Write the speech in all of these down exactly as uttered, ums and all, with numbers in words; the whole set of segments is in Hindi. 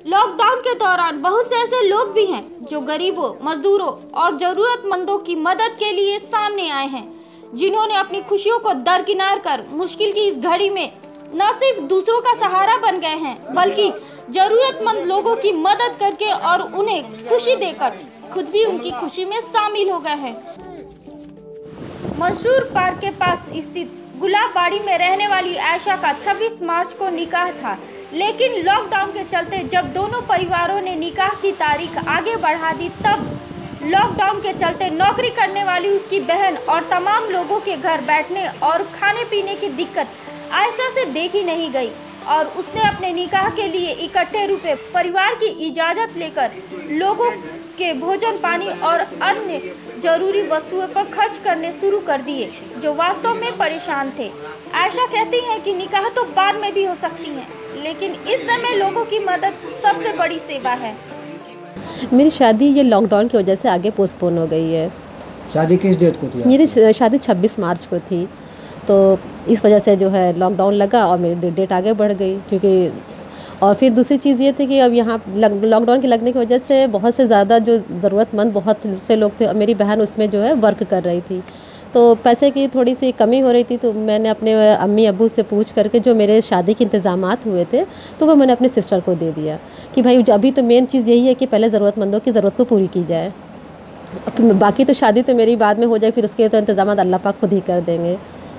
लॉकडाउन के दौरान बहुत से ऐसे लोग भी हैं जो गरीबों, मजदूरों और जरूरतमंदों की मदद के लिए सामने आए हैं, जिन्होंने अपनी खुशियों को दरकिनार कर मुश्किल की इस घड़ी में न सिर्फ दूसरों का सहारा बन गए हैं, बल्कि जरूरतमंद लोगों की मदद करके और उन्हें खुशी देकर खुद भी उनकी खुशी में शामिल हो गए हैं। मंसूर पार्क के पास स्थित गुलाबबाड़ी में रहने वाली आयशा का छब्बीस मार्च को निकाह था, लेकिन लॉकडाउन के चलते जब दोनों परिवारों ने निकाह की तारीख आगे बढ़ा दी, तब लॉकडाउन के चलते नौकरी करने वाली उसकी बहन और तमाम लोगों के घर बैठने और खाने पीने की दिक्कत आयशा से देखी नहीं गई और उसने अपने निकाह के लिए इकट्ठे रुपए परिवार की इजाज़त लेकर लोगों के भोजन पानी और अन्य जरूरी वस्तुओं पर खर्च करने शुरू कर दिए, जो वास्तव में परेशान थे। आयशा कहती हैं कि निकाह तो बाद में भी हो सकती है, लेकिन इस समय लोगों की मदद सबसे बड़ी सेवा है। मेरी शादी ये लॉकडाउन की वजह से आगे पोस्टपोन हो गई है। शादी किस डेट को थी? मेरी शादी छब्बीस मार्च को थी, तो इस वजह से जो है लॉकडाउन लगा और मेरी डेट आगे बढ़ गई। क्योंकि और फिर दूसरी चीज़ ये थी कि अब यहाँ लॉकडाउन के लगने की वजह से बहुत से ज़्यादा जो ज़रूरतमंद बहुत से लोग थे और मेरी बहन उसमें जो है वर्क कर रही थी, तो पैसे की थोड़ी सी कमी हो रही थी। तो मैंने अपने अम्मी अब्बू से पूछ करके जो मेरे शादी के इंतज़ामात हुए थे, तो वो मैंने अपने सिस्टर को दे दिया कि भाई अभी तो मेन चीज़ यही है कि पहले ज़रूरतमंदों की ज़रूरत को पूरी की जाए, बाकी तो शादी तो मेरी बाद में हो जाए, फिर उसके तो इंतज़ामात अल्लाह पाक खुद ही कर देंगे।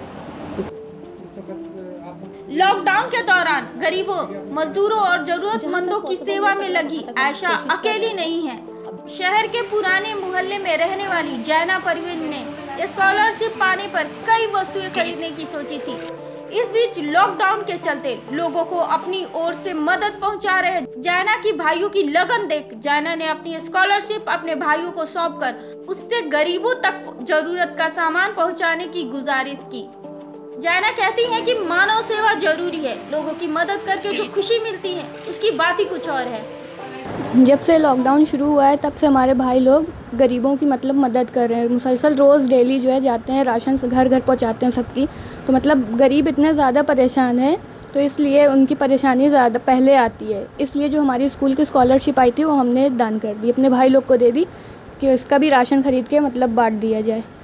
लॉकडाउन के दौरान गरीबों, मजदूरों और जरूरतमंदों की सेवा में लगी आयशा अकेली नहीं है। शहर के पुराने मोहल्ले में रहने वाली जैना परवीन ने स्कॉलरशिप पाने पर कई वस्तुएं खरीदने की सोची थी। इस बीच लॉकडाउन के चलते लोगों को अपनी ओर से मदद पहुंचा रहे जैना की भाइयों की लगन देख जैना ने अपनी स्कॉलरशिप अपने भाइयों को सौंपकर उससे गरीबों तक जरूरत का सामान पहुंचाने की गुजारिश की। जैना कहती हैं कि मानव सेवा जरूरी है, लोगों की मदद करके जो खुशी मिलती है उसकी बात ही कुछ और है। जब से लॉकडाउन शुरू हुआ है तब से हमारे भाई लोग गरीबों की मतलब मदद कर रहे हैं। मुसलसल रोज़ डेली जो है जाते हैं, राशन से घर घर पहुंचाते हैं सबकी। तो मतलब गरीब इतने ज़्यादा परेशान हैं, तो इसलिए उनकी परेशानी ज़्यादा पहले आती है। इसलिए जो हमारी स्कूल की स्कॉलरशिप आई थी वो हमने दान कर दी, अपने भाई लोग को दे दी कि उसका भी राशन ख़रीद के मतलब बांट दिया जाए।